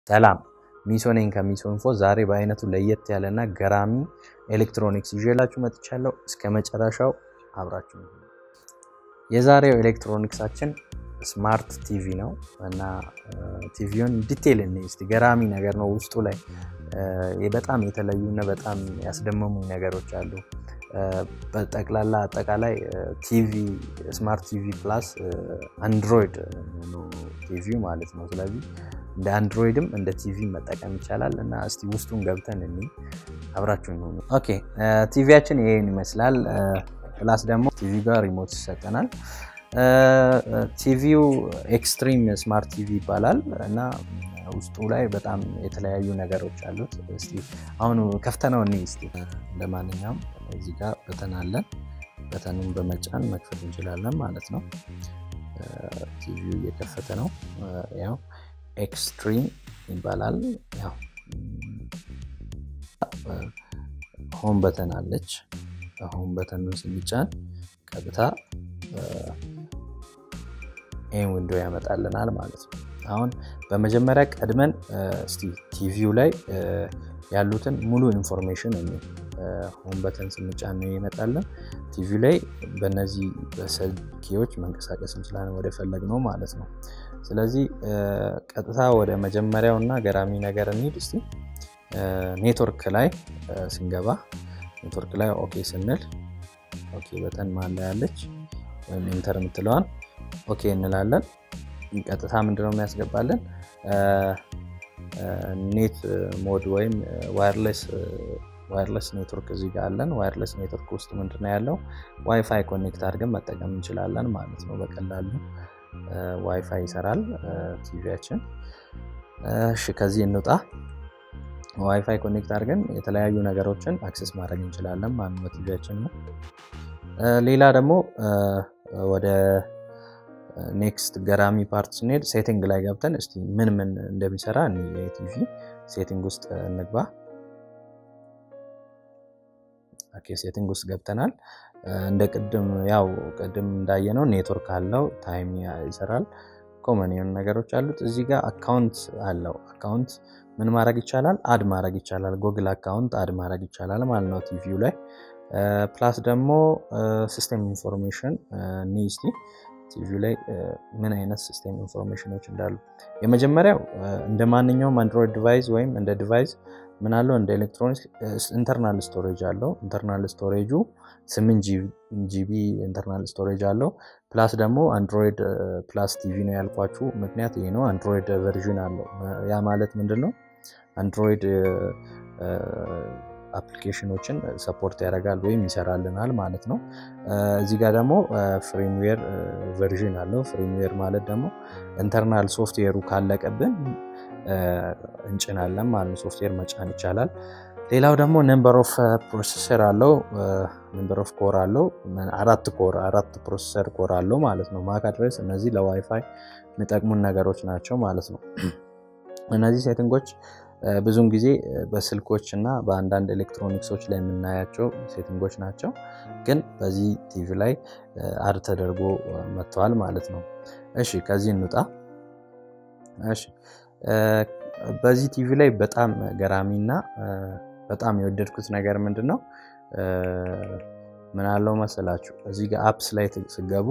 ሰላም ሚሶኔን ከሚሶንፎ ዛሬ በአይነቱ ለየት ያለና ገራሚ ኤሌክትሮኒክስ ይዤላችሁ መጥቻለሁ። እስከ መጨረሻው አብራችሁ ነው። የዛሬው ኤሌክትሮኒክሳችን ስማርት ቲቪ ነው እና ቲቪውን ዲቴል እንይስቲ ገራሚ ነገር ነው። ውስጡ ላይ በጣም የተለዩና በጣም ያስደመሙ ነገሮች አሉ። በጠቅላላ አጠቃላይ ቲቪ ስማርት ቲቪ ፕላስ አንድሮይድ ነው ቲቪው ማለት ነው። ስለዚህ እንደ አንድሮይድም እንደ ቲቪ መጠቀም ይቻላል እና እስቲ ውስጡን ገብተን እንይ አብራችሁን ነው። ኦኬ ቲቪያችን ይሄን ይመስላል። ፕላስ ደግሞ ቲቪ ጋር ሪሞት ይሰጠናል። ቲቪው ኤክስትሪም ስማርት ቲቪ ይባላል እና ውስጡ ላይ በጣም የተለያዩ ነገሮች አሉት። እስቲ አሁን ከፍተነው እንይ እስቲ። ለማንኛውም እዚህ ጋር በተን አለ። በተኑን በመጫን መክፈት እንችላለን ማለት ነው። ቲቪው እየከፈተ ነው። ያው ኤክስትሪም ይባላል። ያው ሆም በተን አለች። ሆም በተኑን ስንጫን ቀጥታ ይሄን ዊንዶው ያመጣልናል ማለት ነው። አሁን በመጀመሪያ ቀድመን እስቲ ቲቪው ላይ ያሉትን ሙሉ ኢንፎርሜሽን ሆም በተን ስንጫን ነው ይመጣልን። ቲቪው ላይ በእነዚህ በስልኪዎች መንቀሳቀስ እንችላለን ወደ ፈለግነው ማለት ነው። ስለዚህ ቀጥታ ወደ መጀመሪያውና ገራሚ ነገር እንሂድ እስቲ። ኔትወርክ ላይ ስንገባ ኔትወርክ ላይ ኦኬ ስንል ኦኬ በተን ማን ላይ ያለች ወይም ኢንተር የምትለዋን ኦኬ እንላለን። ቀጥታ ምንድነው የሚያስገባልን ኔት ሞድ ወይም ዋየርለስ ኔትወርክ እዚህ ጋር አለን። ዋየርለስ ኔትወርክ ውስጥ ምንድነው ያለው ዋይፋይ ኮኔክት አድርገን መጠቀም እንችላለን ማለት ነው። በቀላሉ ዋይፋይ ይሰራል ቲቪያችን። እሺ ከዚህ እንውጣ። ዋይፋይ ኮኔክት አድርገን የተለያዩ ነገሮችን አክሰስ ማድረግ እንችላለን ማለት ነው ቲቪያችን ነው። ሌላ ደግሞ ወደ ኔክስት ገራሚ ፓርት ስንሄድ ሴቲንግ ላይ ገብተን እስቲ ምን እንደሚሰራ እንይ። ቲቪ ሴቲንግ ውስጥ እንግባ። ኦኬ ሴቲንግ ውስጥ ገብተናል። እንደ ቅድም እንዳየነው ኔትወርክ አለው፣ ታይም ይሰራል፣ ኮመን የሆኑ ነገሮች አሉት። እዚህ ጋር አካውንት አለው። አካውንት ምን ማድረግ ይቻላል? አድ ማድረግ ይቻላል። ጉግል አካውንት አድ ማድረግ ይቻላል ማለት ነው ቲቪው ላይ። ፕላስ ደግሞ ሲስተም ኢንፎርሜሽን ኒስቲ ቲቪው ላይ ምን አይነት ሲስተም ኢንፎርሜሽኖች እንዳሉ የመጀመሪያው እንደማንኛውም አንድሮይድ ዲቫይስ ወይም እንደ ዲቫይስ ምን አለው እንደ ኤሌክትሮኒክስ ኢንተርናል ስቶሬጅ አለው። ኢንተርናል ስቶሬጁ 8 ጂቢ ኢንተርናል ስቶሬጅ አለው። ፕላስ ደግሞ አንድሮይድ ፕላስ ቲቪ ነው ያልኳችሁ ምክንያት ይሄ ነው። አንድሮይድ ቨርዥን አለው። ያ ማለት ምንድነው አንድሮይድ አፕሊኬሽኖችን ሰፖርት ያደርጋል ወይም ይሰራልናል ማለት ነው። እዚህ ጋር ደግሞ ፍሬምዌር ቨርዥን አለው። ፍሬምዌር ማለት ደግሞ ኢንተርናል ሶፍትዌሩ ካለቀብን እንጭናለን ማለት ነው። ሶፍትዌር መጫን ይቻላል። ሌላው ደግሞ ነምበር ኦፍ ፕሮሰሰር አለው። ነምበር ኦፍ ኮር አለው። አራት ፕሮሰሰር ኮር አለው ማለት ነው። ማክ አድሬስ እነዚህ ለዋይፋይ የሚጠቅሙን ነገሮች ናቸው ማለት ነው። እነዚህ ሴቲንጎች ብዙን ጊዜ በስልኮች እና በአንዳንድ ኤሌክትሮኒክሶች ላይ የምናያቸው ሴቲንጎች ናቸው፣ ግን በዚህ ቲቪ ላይ አድ ተደርጎ መጥቷል ማለት ነው። እሺ ከዚህ እንውጣ። እሺ በዚህ ቲቪ ላይ በጣም ገራሚና በጣም የወደድኩት ነገር ምንድነው ምን አለው መሰላችሁ? እዚህ ጋር አፕስ ላይ ትገቡ።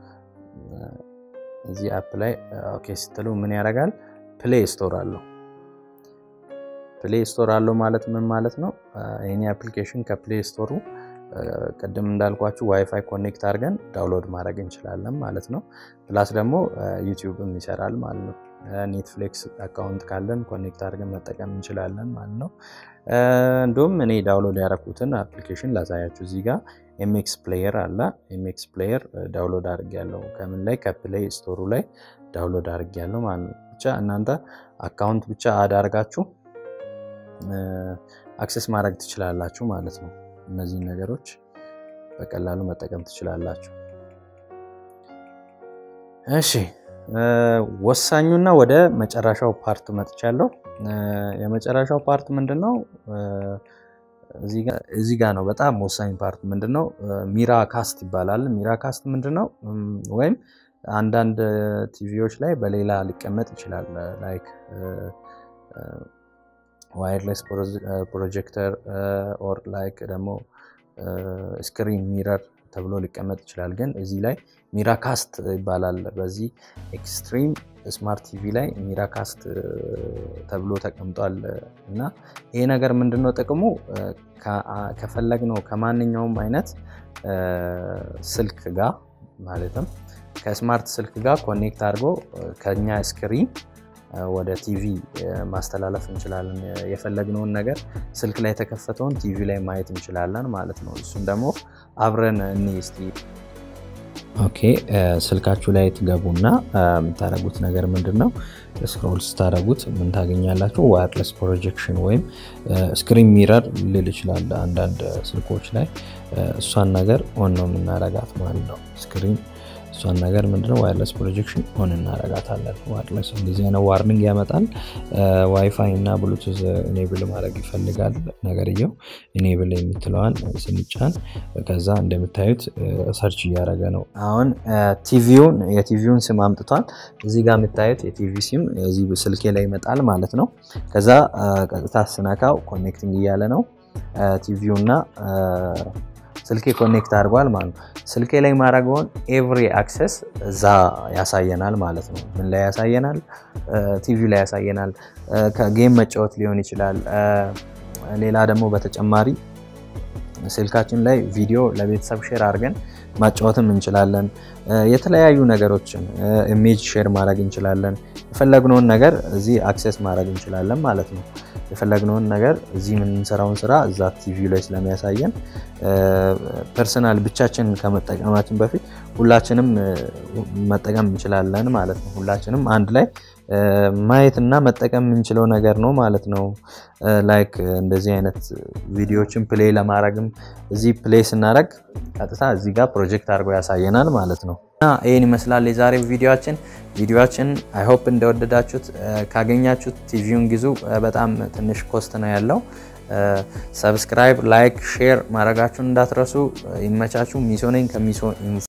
እዚህ አፕ ላይ ኦኬ ስትሉ ምን ያደርጋል? ፕሌይ ስቶር አለው። ፕሌይ ስቶር አለው ማለት ምን ማለት ነው? ይሄን አፕሊኬሽን ከፕሌይ ስቶሩ ቀደም እንዳልኳችሁ ዋይፋይ ኮኔክት አድርገን ዳውንሎድ ማድረግ እንችላለን ማለት ነው። ፕላስ ደግሞ ዩቲዩብም ይሰራል ማለት ነው። ኔትፍሊክስ አካውንት ካለን ኮኔክት አድርገን መጠቀም እንችላለን ማለት ነው። እንደውም እኔ ዳውንሎድ ያደረኩትን አፕሊኬሽን ላሳያችሁ። እዚህ ጋር ኤምኤክስ ፕሌየር አለ። ኤምኤክስ ፕሌየር ዳውንሎድ አድርጌያለሁ። ከምን ላይ? ከፕሌይ ስቶሩ ላይ ዳውንሎድ አድርጌያለሁ ማለት ነው። ብቻ እናንተ አካውንት ብቻ አዳርጋችሁ አክሰስ ማድረግ ትችላላችሁ ማለት ነው። እነዚህ ነገሮች በቀላሉ መጠቀም ትችላላችሁ። እሺ ወሳኙና ወደ መጨረሻው ፓርት መጥቻለሁ። የመጨረሻው ፓርት ምንድነው? እዚህ ጋር ነው በጣም ወሳኝ ፓርት ምንድነው? ሚራካስት ይባላል። ሚራካስት ምንድነው? ወይም አንዳንድ ቲቪዎች ላይ በሌላ ሊቀመጥ ይችላል ላይክ ዋየርለስ ፕሮጀክተር ኦር ላይክ ደግሞ ስክሪን ሚረር ተብሎ ሊቀመጥ ይችላል ግን እዚህ ላይ ሚራካስት ይባላል በዚህ ኤክስትሪም ስማርት ቲቪ ላይ ሚራካስት ተብሎ ተቀምጧል እና ይሄ ነገር ምንድነው ጥቅሙ ከፈለግነው ከማንኛውም አይነት ስልክ ጋር ማለትም ከስማርት ስልክ ጋር ኮኔክት አድርጎ ከኛ ስክሪን ወደ ቲቪ ማስተላለፍ እንችላለን የፈለግነውን ነገር ስልክ ላይ ተከፈተውን ቲቪ ላይ ማየት እንችላለን ማለት ነው እሱን ደግሞ አብረን እንይስቲ ኦኬ ስልካችሁ ላይ ትገቡና የምታረጉት ነገር ምንድነው ስክሮል ስታረጉት ምን ታገኛላችሁ ዋየርለስ ፕሮጀክሽን ወይም ስክሪን ሚረር ሊል ይችላል አንዳንድ ስልኮች ላይ እሷን ነገር ኦን ነው የምናረጋት ማለት ነው ስክሪን እሷን ነገር ምንድነው ዋየርለስ ፕሮጀክሽን ኦን እናረጋታለን ዋየርለስ እንደዚህ አይነት ዋርኒንግ ያመጣል ዋይፋይ እና ብሉቱዝ ኢኔብል ማድረግ ይፈልጋል ነገርየው ኢኔብል የምትለዋን ስንጫን ከዛ እንደምታዩት ሰርች እያደረገ ነው አሁን የቲቪውን ስም አምጥቷል እዚህ ጋር የምታዩት የቲቪ ሲም እዚህ ስልኬ ላይ ይመጣል ማለት ነው ከዛ ቀጥታ ስነካው ኮኔክቲንግ እያለ ነው ቲቪውና ስልኬ ኮኔክት አድርጓል ማለት ነው ስልኬ ላይ ማድረግውን ኤቭሪ አክሰስ እዛ ያሳየናል ማለት ነው ምን ላይ ያሳየናል ቲቪ ላይ ያሳየናል ከጌም መጫወት ሊሆን ይችላል ሌላ ደግሞ በተጨማሪ ስልካችን ላይ ቪዲዮ ለቤተሰብ ሼር አድርገን ማጫወትም እንችላለን የተለያዩ ነገሮችን ኢሜጅ ሼር ማድረግ እንችላለን የፈለግነውን ነገር እዚህ አክሰስ ማድረግ እንችላለን ማለት ነው የፈለግነውን ነገር እዚህ ምን እንሰራውን ስራ እዛ ቲቪ ላይ ስለሚያሳየን ፐርሰናል ብቻችን ከመጠቀማችን በፊት ሁላችንም መጠቀም እንችላለን ማለት ነው ሁላችንም አንድ ላይ ማየትና መጠቀም እንችለው ነገር ነው ማለት ነው ላይክ እንደዚህ አይነት ቪዲዮዎችን ፕሌይ ለማድረግም እዚህ ፕሌይ ስናደርግ ቀጥታ እዚህ ጋር ፕሮጀክት አድርጎ ያሳየናል ማለት ነው እና ይሄን ይመስላል የዛሬው ቪዲዮአችን አይ ሆፕ እንደወደዳችሁት ካገኛችሁት ቲቪውን ግዙ በጣም ትንሽ ኮስት ነው ያለው ሰብስክራይብ ላይክ ሼር ማድረጋችሁን እንዳትረሱ ይመቻችሁ ሚሶ ነኝ ከሚሶ